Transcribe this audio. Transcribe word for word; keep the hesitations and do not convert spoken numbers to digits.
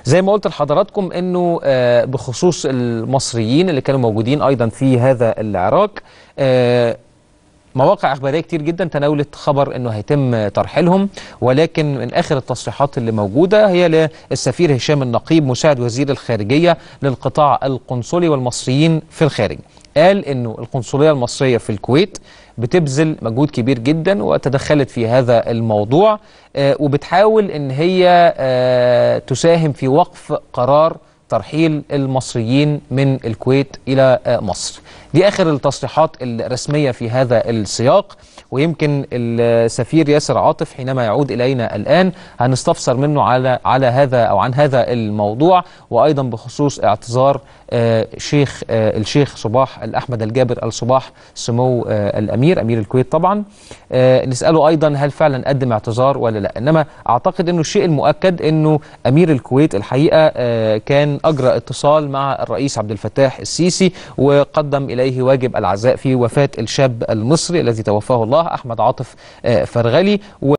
زي ما قلت لحضراتكم انه بخصوص المصريين اللي كانوا موجودين ايضا في هذا العراق، مواقع اخباريه كتير جدا تناولت خبر انه هيتم ترحيلهم، ولكن من اخر التصريحات اللي موجوده هي للسفير هشام النقيب مساعد وزير الخارجيه للقطاع القنصلي والمصريين في الخارج. قال انه القنصليه المصريه في الكويت بتبذل مجهود كبير جدا وتدخلت في هذا الموضوع، وبتحاول ان هي تساهم في وقف قرار ترحيل المصريين من الكويت إلى مصر. دي آخر التصريحات الرسمية في هذا السياق، ويمكن السفير ياسر عاطف حينما يعود إلينا الآن هنستفسر منه على على هذا أو عن هذا الموضوع، وأيضا بخصوص اعتذار شيخ الشيخ صباح الأحمد الجابر الصباح سمو الأمير أمير الكويت طبعا. نسأله أيضا هل فعلا قدم اعتذار ولا لا، إنما أعتقد أنه الشيء المؤكد أنه أمير الكويت الحقيقة كان أجرى اتصال مع الرئيس عبد الفتاح السيسي وقدم إليه واجب العزاء في وفاة الشاب المصري الذي توفاه الله أحمد عاطف فرغلي.